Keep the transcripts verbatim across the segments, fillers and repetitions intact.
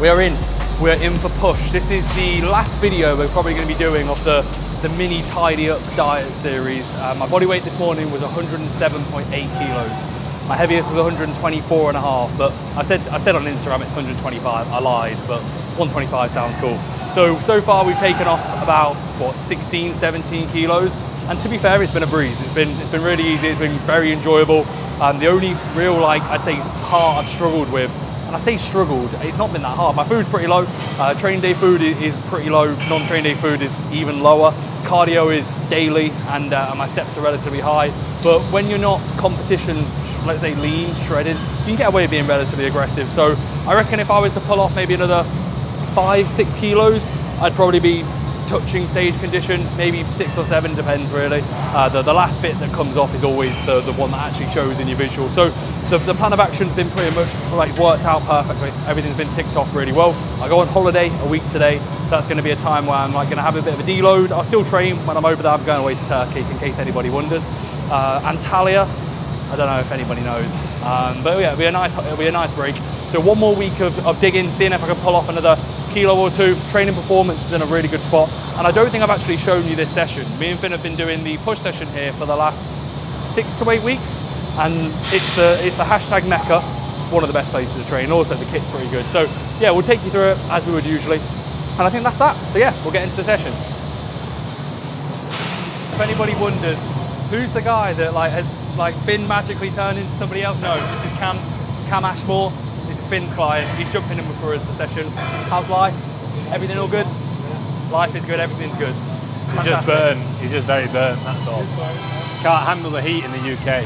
we are in. We're in for push. This is the last video we're probably going to be doing of the, the mini Tidy Up diet series. Uh, my body weight this morning was one hundred seven point eight kilos. My heaviest was one hundred twenty-four and a half, but I said, I said on Instagram it's one hundred twenty-five. I lied, but one twenty-five sounds cool. So, so far we've taken off about, what, sixteen, seventeen kilos. And to be fair, it's been a breeze. It's been, it's been really easy. It's been very enjoyable. Um, the only real, like, I'd say part I've struggled with, and I say struggled, it's not been that hard. My food's pretty low. Uh, train day food is, is pretty low. Non-train day food is even lower. Cardio is daily, and uh, my steps are relatively high. But when you're not competition, let's say lean, shredded, you can get away with being relatively aggressive. So I reckon if I was to pull off maybe another five, six kilos, I'd probably be touching stage condition, maybe six or seven, depends really. Uh, the, the last bit that comes off is always the, the one that actually shows in your visual. So the, the plan of action's been pretty much like worked out perfectly. Everything's been ticked off really well. I go on holiday a week today. So that's going to be a time where I'm like going to have a bit of a deload. I'll still train when I'm over there. I'm going away to Turkey, in case anybody wonders. Uh, Antalya, I don't know if anybody knows, um, but yeah, it'll be a nice, it'll be a nice break. So one more week of, of digging, seeing if I can pull off another kilo or two. Training performance is in a really good spot. And I don't think I've actually shown you this session. Me and Finn have been doing the push session here for the last six to eight weeks. And it's the, it's the hashtag Mecca. It's one of the best places to train. Also, the kit's pretty good. So yeah, we'll take you through it as we would usually. And I think that's that. So yeah, we'll get into the session. If anybody wonders, who's the guy that like has like Finn magically turned into somebody else? No, this is Cam, Cam Ashmore. This is Finn's client. He's jumping in for us the session. How's life? Everything all good? Life is good, everything's good. He's just burnt. He's just very burnt, that's all. Can't handle the heat in the U K.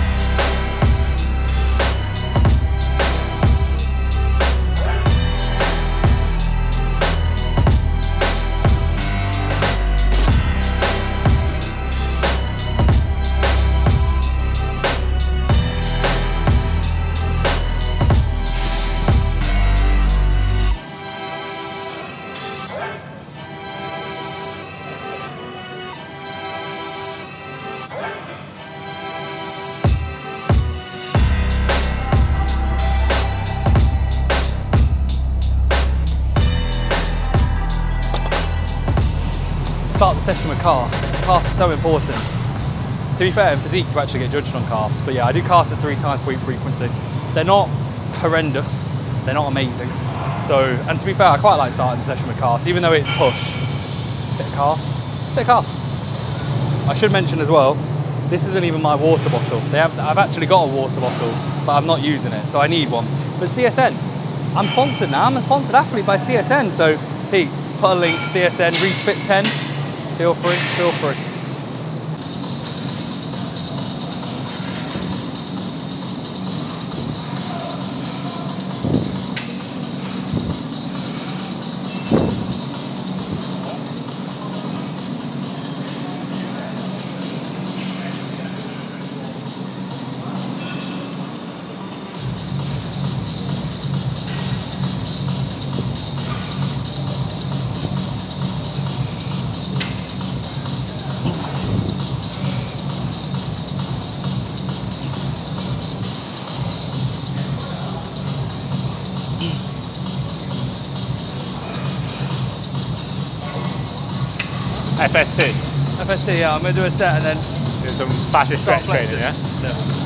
Start the session with calves. Calves are so important. To be fair, in physique you actually get judged on calves, but yeah, I do calves at three times per week frequency. They're not horrendous, they're not amazing. So, and to be fair, I quite like starting the session with calves, even though it's push. Bit of calves, bit of calves. I should mention as well, this isn't even my water bottle. They have, I've actually got a water bottle, but I'm not using it, so I need one. But C S N, I'm sponsored now, I'm a sponsored athlete by C S N, so hey, put a link to C S N, Reece Fit ten. Feel free, feel free. F S T. F S T, yeah, I'm going to do a set and then do some fascia stretch training, yeah? Yeah.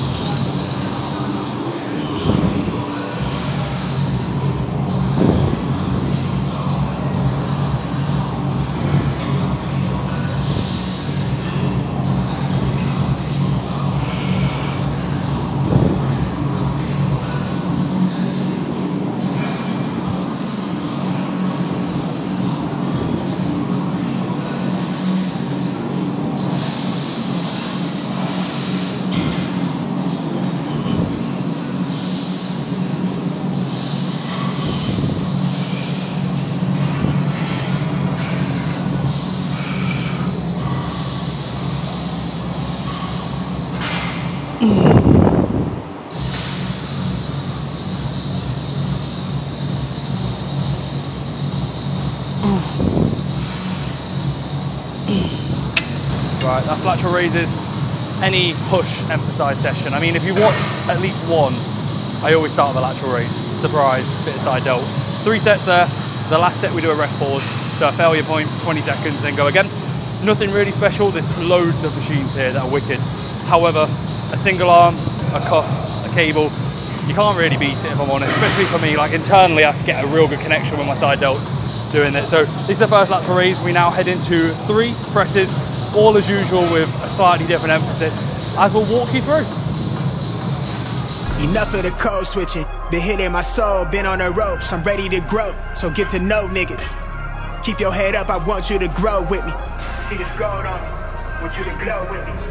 Right, that's lateral raises, any push emphasized session. I mean, if you watch at least one, I always start with a lateral raise. Surprise, bit of side delt. Three sets there. The last set we do a rest pause. So a failure point, twenty seconds, then go again. Nothing really special. There's loads of machines here that are wicked. However, a single arm, a cuff, a cable, you can't really beat it if I'm honest. Especially for me, like internally, I can get a real good connection with my side delts doing it. So this is the first lateral raise. We now head into three presses, all as usual with a slightly different emphasis, as we'll walk you through. Enough of the code switching, been hitting my soul, been on the ropes, I'm ready to grow, so get to know niggas. Keep your head up, I want you to grow with me. See this gold on me, want you to glow with me.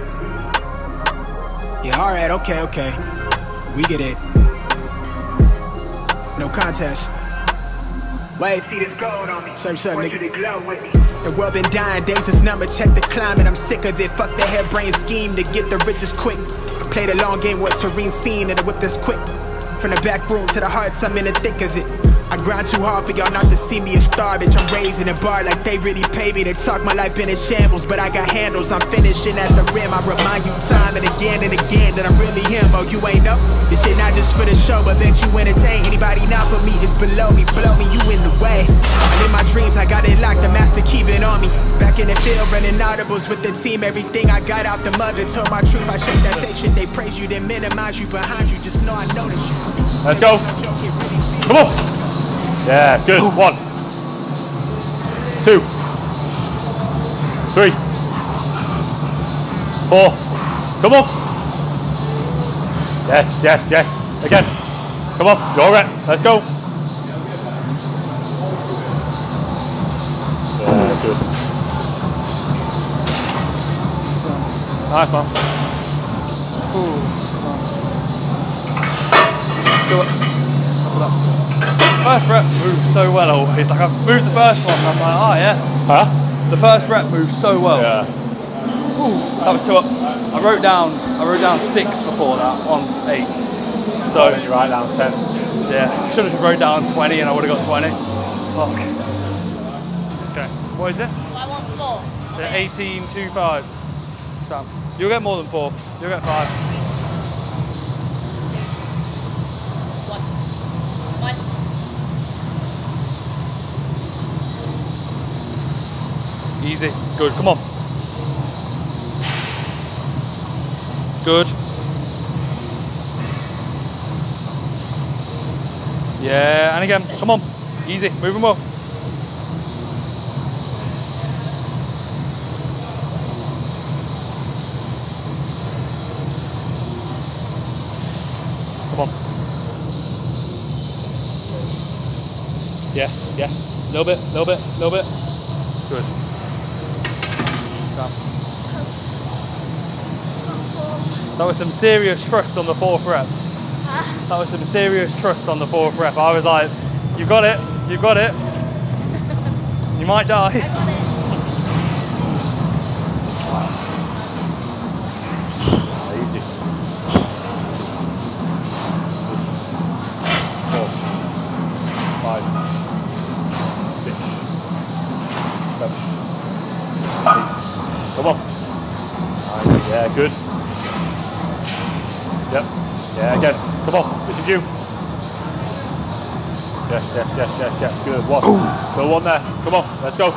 Yeah, alright, okay, okay, we get it. No contest. Wait, see this gold on me, Same, same, want nigga. you to glow with me. The world been dying, days is number, check the climate, I'm sick of it, fuck the harebrained scheme to get the riches quick. Play the long game with serene scene and the whip that's quick. From the back room to the hearts, I'm in the thick of it. I grind too hard for y'all not to see me a star, bitch. I'm raising a bar like they really pay me to talk. My life been in shambles, but I got handles. I'm finishing at the rim. I remind you time and again and again that I'm really him. Oh, you ain't know? This shit not just for the show, but that you entertain. Anybody not for me is below me, below me, you in the way. And in my dreams, I got it locked, the master keep it on me. Back in the field, running audibles with the team. Everything I got out the mud and told my truth. I shake that fake shit, they praise you, they minimize you behind you. Just know I notice you. Let's go. Come on. Yeah, good. One, two, three, four. Come on. Yes, yes, yes. Again. Come on. You're it. Let's go. Yeah, good. Nice, man. So, first rep moved so well always. Like I've moved the first one and I'm like, oh yeah. Huh? The first rep moved so well. Yeah. Ooh, that was two up. I wrote down I wrote down six before that on eight. So Oh, then you write down ten. yeah, should have just wrote down twenty and I would have got twenty. Fuck. Okay. What is it? I want four. The eighteen two five. Sam. You'll get more than four. You'll get five. One. One. Easy. Good. Come on. Good. Yeah, and again. Come on. Easy. Moving well. Come on. Yeah, yeah. Little bit, little bit, little bit. Good. Down. That was some serious trust on the fourth rep. Huh? That was some serious trust on the fourth rep. I was like, you got it, you got it. You might die. I got it. Easy. Four, five, six, seven, eight. Come on. Nine. Yeah, good. Yep. Yeah, again. Come on. This is you. Yes, yes, yes, yes, yes. Good. One. Still one there. Come on. Let's go.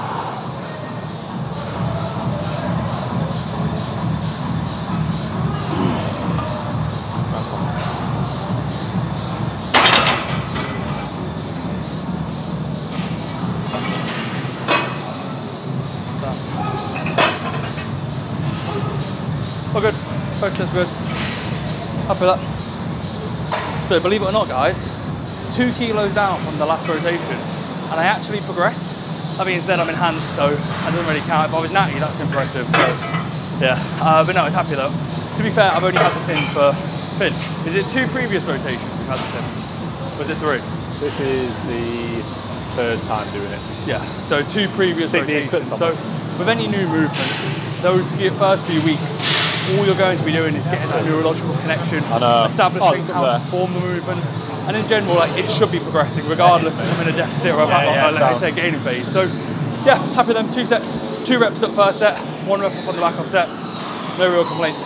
Oh good, focus good. Happy with that. So believe it or not guys, two kilos down from the last rotation and I actually progressed. That being said, I'm in hands, so that doesn't really count. If I was natty, that's impressive. So, yeah, uh, but no, I was happy though. To be fair, I've only had this in for, Finn, is it two previous rotations we've had this in? Was it three? This is the third time doing it. Yeah, so two previous Think the rotations. inputs on So it. with any new movement, those few, first few weeks, all you're going to be doing is getting that neurological connection, I know. establishing Oh, how there. to perform the movement, and in general, like it should be progressing regardless if I'm in a deficit or if I'm Yeah, like, yeah, let's say gaining phase. So yeah, happy with them. Two sets, two reps up first set, one rep up on the back off set. No real complaints.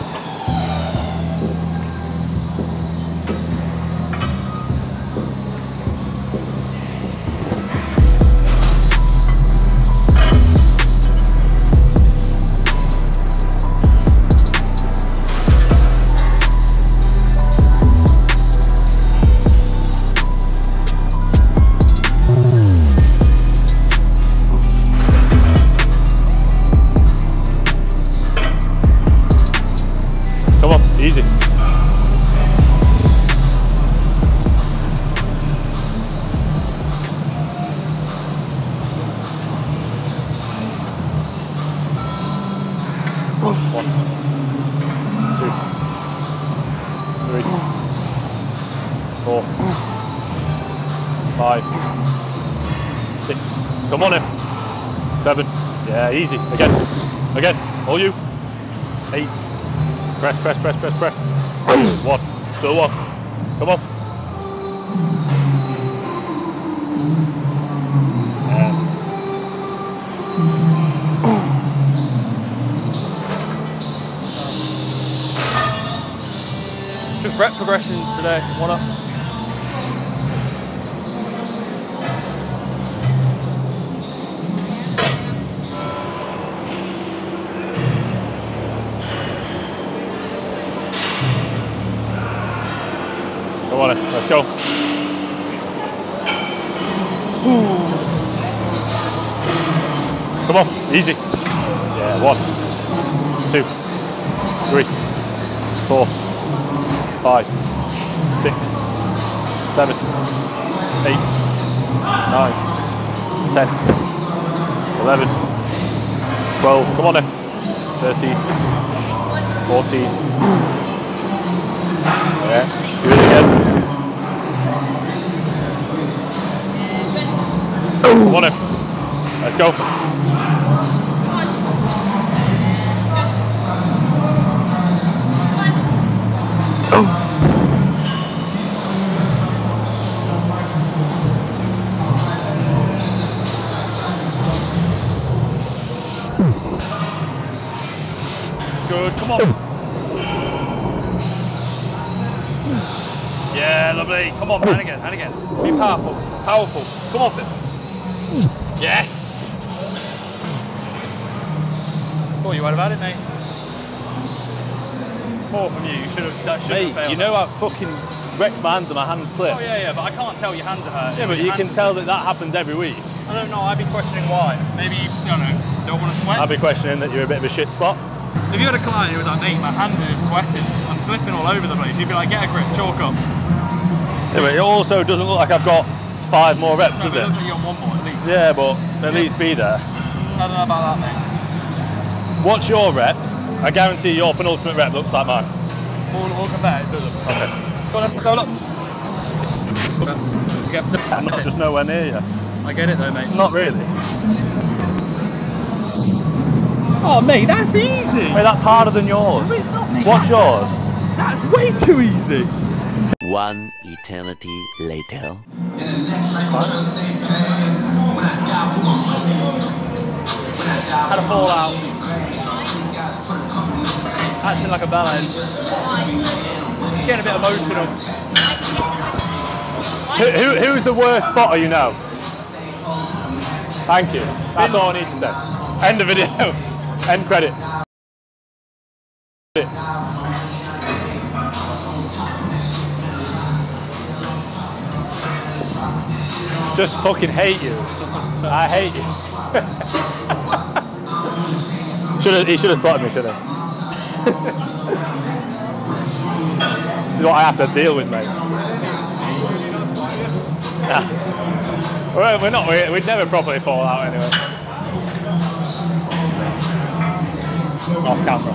One, two, three, four, five, six. Come on in. Seven. Yeah, easy. Again. Again. All you. Eight. Press, press, press, press, press. One. Still one. Come on. Yes. Just rep progressions today. One up. Come on, let's go. Ooh. Come on, easy. Yeah, one, two, three, four, five, six, seven, eight, nine, ten, eleven, twelve. Come on then. thirteen, fourteen. Yeah, do it again. Come on in. Let's go. Good, come on. Yeah, lovely. Come on, and again, and again. Be powerful, powerful. Come on, Phil. Yes. Thought you had about it, mate. More from you. You should have. That should Mate, have failed. you know how fucking wrecked my hands and my hands slip. Oh yeah, yeah, but I can't tell your hands are hurt. Yeah, but you can tell that that happens every week. I don't know. I'd be questioning why. Maybe you, I don't know. Don't want to sweat. I'd be questioning that you're a bit of a shit spot. If you had a client who was like, mate, my hands are sweating, I'm slipping all over the place, you'd be like, get a grip, chalk up. Yeah, but it also doesn't look like I've got five more reps, No, does but it it? looks like you're on one more at least. Yeah, but at Yeah. least be there. I don't know about that, mate. What's your rep? I guarantee your penultimate rep looks like mine. All, all compare, it doesn't. Okay. Go on, let's go, look. I'm not just nowhere near you. I get it though, mate. Not really. Oh, mate, that's easy. Wait, that's harder than yours. It's not, mate. What's yours? That's way too easy. One eternity later. Had a fall out. Acting like a ballet. Getting a bit emotional. Who, who, who's the worst spotter you know? Thank you. That's all I need to say. End the video. End credit. Just fucking hate you. I hate you. should have, he should have spotted me, shouldn't he? This is what I have to deal with, mate. Nah. We're, we're not, we, we'd never properly fall out anyway. Off camera.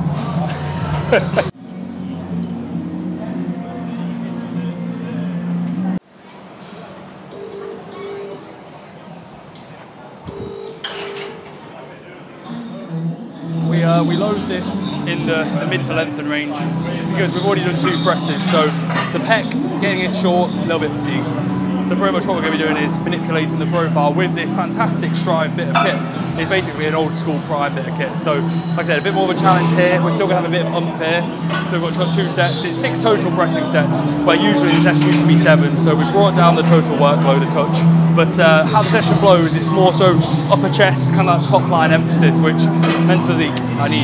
We, uh, we load this in the, the mid to lengthen range just because we've already done two presses, so the pec, getting it short, a little bit fatigued. So pretty much what we're going to be doing is manipulating the profile with this fantastic Strive bit of kit. It's basically an old school Prime bit of kit. So like I said, a bit more of a challenge here. We're still going to have a bit of ump here. So we've got two sets. It's six total pressing sets, where usually the session used to be seven. So we've brought down the total workload a touch. But uh, how the session flows, it's more so upper chest, kind of that top line emphasis, which men's physique, I need.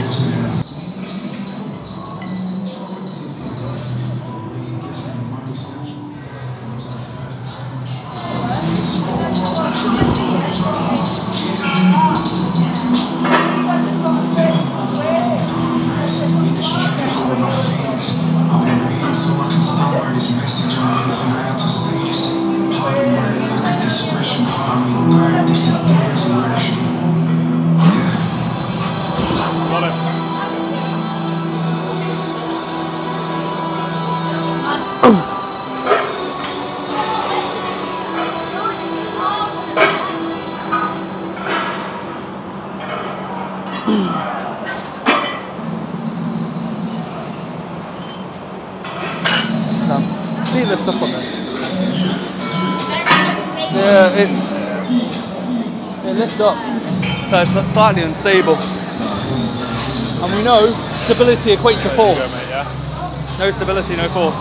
No. See it lifts up on this. Yeah, it's it lifts up. So it's slightly unstable. And we know stability equates to force. No stability, no force.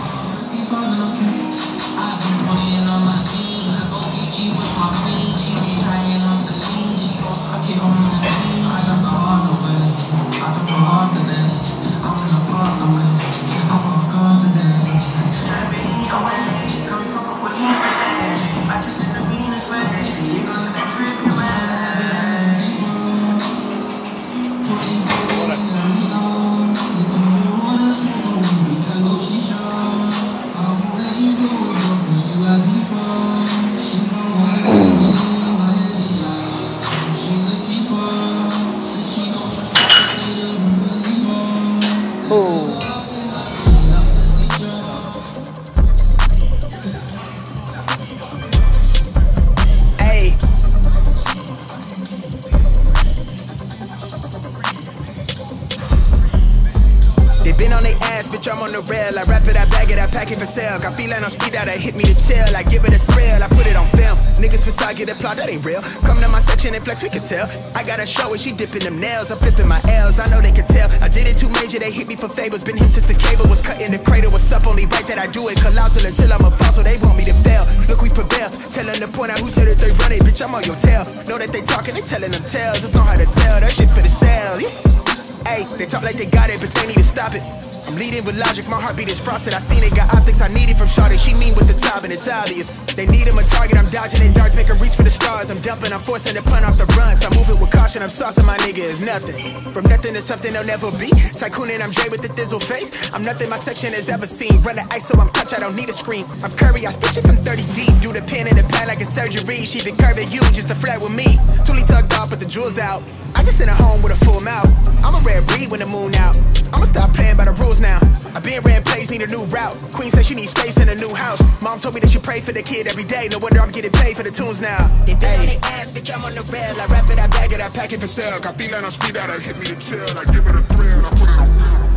I'm on the rail, I wrap it, I bag it, I pack it for sale. Got feeling on speed out, I hit me to chill. I give it a thrill, I put it on film. Niggas facade get applaud, that ain't real. Come to my section and flex, we can tell. I got a show where she dipping them nails. I'm flipping my L's, I know they can tell. I did it too major, they hit me for favors. Been him since the cable was cut in the cradle. What's up, only right that I do it. Colossal until I'm a boss, so they want me to fail. Look, we prevail, telling the point out who said that they run it. Bitch, I'm on your tail. Know that they talking, they telling them tales. Just know how to tell, that shit for the sale. Hey, they talk like they got it, but they need to stop it. I'm leading with logic, my heartbeat is frosted. I seen it, got optics I needed from Shawty. She mean with the top and it's obvious. They need him a target, I'm dodging their darts, make them reach for the stars. I'm dumping, I'm forcing the pun off the runs. I'm moving with caution, I'm saucing my nigga is nothing. From nothing to something they'll never be. Tycooning, I'm Dre with the thizzle face. I'm nothing my section has ever seen. Run the ice so I'm clutch, I don't need a screen. I'm Curry, I spit shit from thirty deep. Do the pen in the pad like a surgery. She been curving you just to flirt with me. Toolie tucked off, but the jewels out. I just in a home with a full mouth. I'm a rare breed when the moon out. I'ma stop playing by the rules now. I been ran plays, need a new route. Queen says she needs space in a new house. Mom told me that she pray for the kid every day. No wonder I'm getting paid for the tunes now. They down on they ass, bitch, I'm on the rail. I wrap it, I bag it, I pack it for sale. Got feeling on speed out, I hit me to chill. I give it a thrill, I put it on film.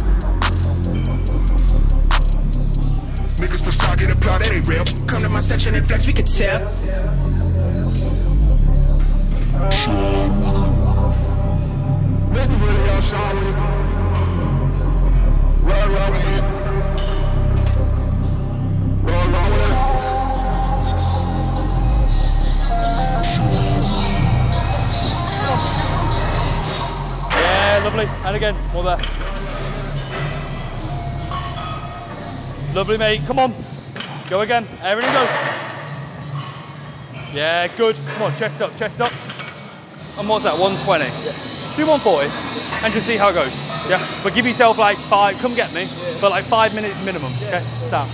Niggas facade get applaud, that ain't real. Come to my section and flex, we can tell. Niggas really all shot with it. Roll, roll with it. Roll, roll with it. Yeah, lovely. And again, more there. Lovely, mate. Come on. Go again. Everything go. Yeah, good. Come on, chest up, chest up. And what's that, one twenty? Yeah. Do one forty and just see how it goes. Yeah, but give yourself like five, come get me, yeah. But like five minutes minimum, okay? Down.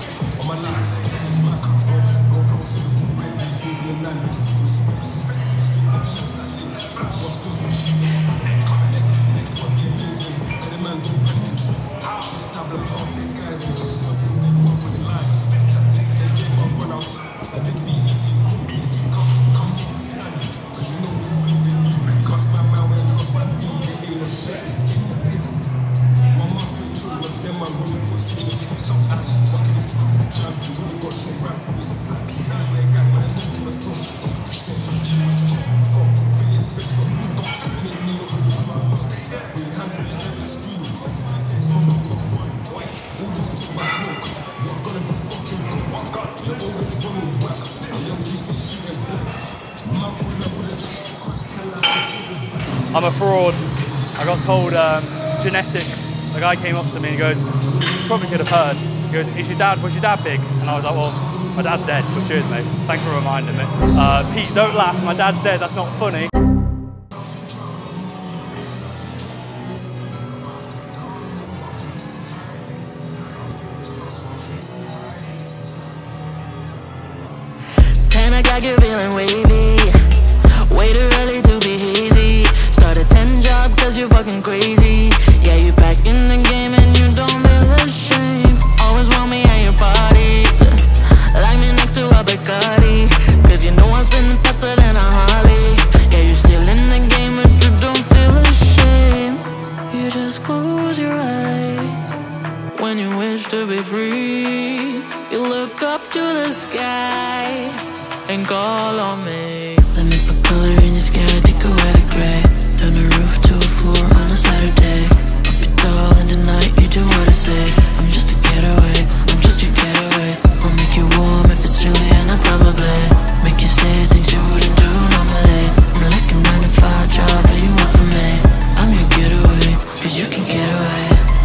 I'm a fraud. I got told um, genetics. The guy came up to me and he goes, you probably could have heard. He goes, is your dad, was your dad big? And I was like, well, my dad's dead, but cheers mate. Thanks for reminding me. Uh, Pete, don't laugh, my dad's dead, that's not funny. Kinda got you feeling wavy. Way too early to be hazy. Start a ten job cause you're fucking crazy. Yeah, you back in the game and you don't feel ashamed. Always want me at your parties. Like me next to a Bacardi. Cause you know I'm spinning faster than a Harley. Yeah, you're still in the game but you don't feel ashamed. be free. You look up to the sky and call on me. Let me put color in your sky, take away the gray. Turn the roof to a floor on a Saturday. Up your tall in the night, you do what I say. I'm just a getaway, I'm just your getaway. I'll make you warm if it's chilly, and I'll probably make you say things you wouldn't do normally. I'm like a nine to five job, but you work for me. I'm your getaway, cause you can get away.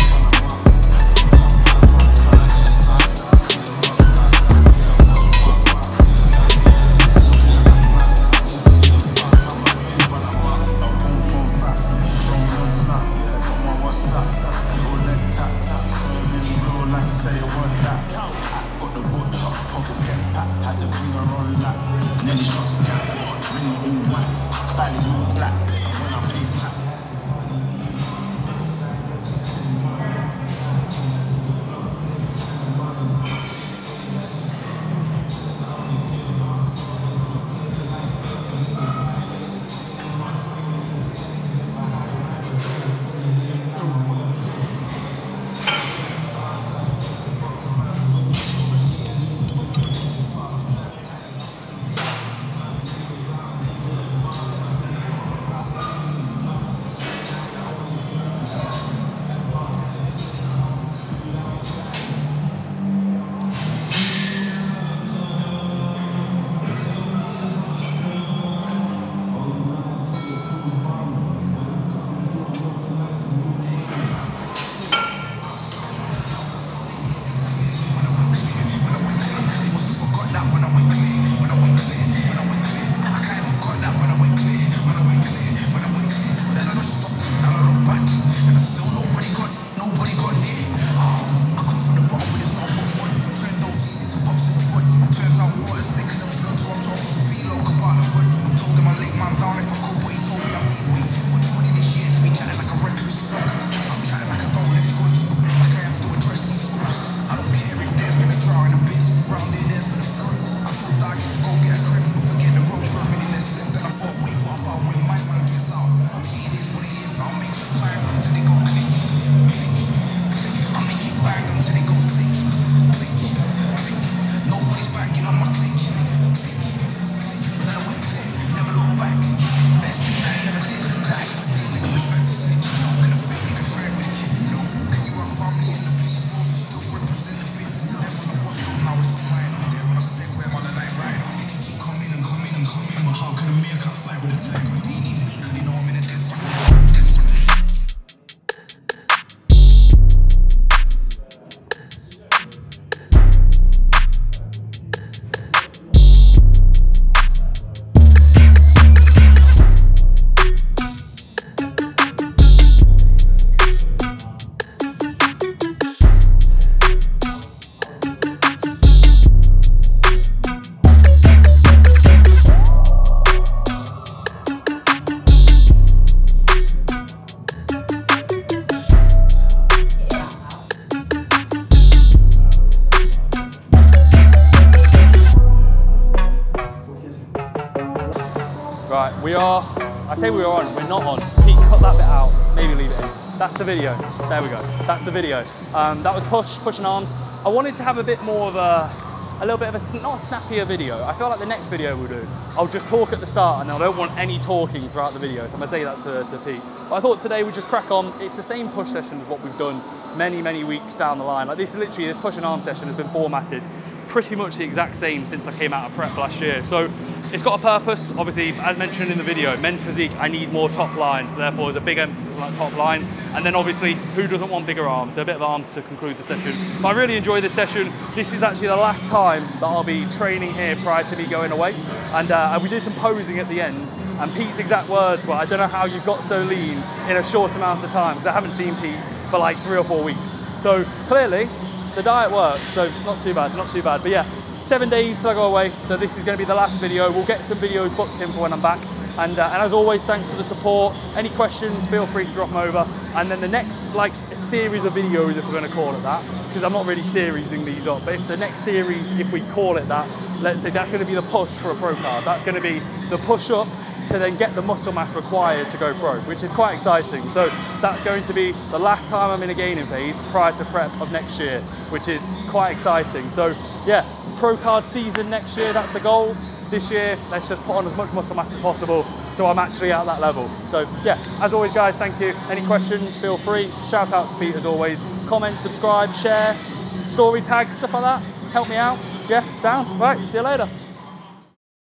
Right, we are, I say we are on, we're not on. Pete, cut that bit out, maybe leave it in. That's the video, there we go, that's the video. Um, that was push, pushing arms. I wanted to have a bit more of a, a little bit of a, not a snappier video. I feel like the next video we'll do, I'll just talk at the start and I don't want any talking throughout the video, so I'm gonna say that to, to Pete. But I thought today we'd just crack on. It's the same push session as what we've done many, many weeks down the line. Like this is literally, this push and arm session has been formatted pretty much the exact same since I came out of prep last year. So it's got a purpose. Obviously, as mentioned in the video, men's physique, I need more top line. So therefore there's a big emphasis on that top line. And then obviously, who doesn't want bigger arms? So a bit of arms to conclude the session. But I really enjoy this session. This is actually the last time that I'll be training here prior to me going away. And uh, we did some posing at the end. And Pete's exact words were, I don't know how you got so lean in a short amount of time, because I haven't seen Pete for like three or four weeks. So clearly, the diet works, so not too bad, not too bad. But yeah, seven days till I go away, so this is going to be the last video. We'll get some videos booked in for when I'm back. And, uh, and as always, thanks for the support. Any questions, feel free to drop them over. And then the next like series of videos, if we're going to call it that, because I'm not really seriesing these up, but if the next series, if we call it that, let's say that's going to be the push for a pro card. That's going to be the push up to then get the muscle mass required to go pro, which is quite exciting. So that's going to be the last time I'm in a gaining phase prior to prep of next year, which is quite exciting. So yeah, pro card season next year, that's the goal. This year, let's just put on as much muscle mass as possible so I'm actually at that level. So yeah, as always guys, thank you. Any questions, feel free. Shout out to Pete as always. Comment, subscribe, share, story tag, stuff like that. Help me out. Yeah, sound. Right, see you later.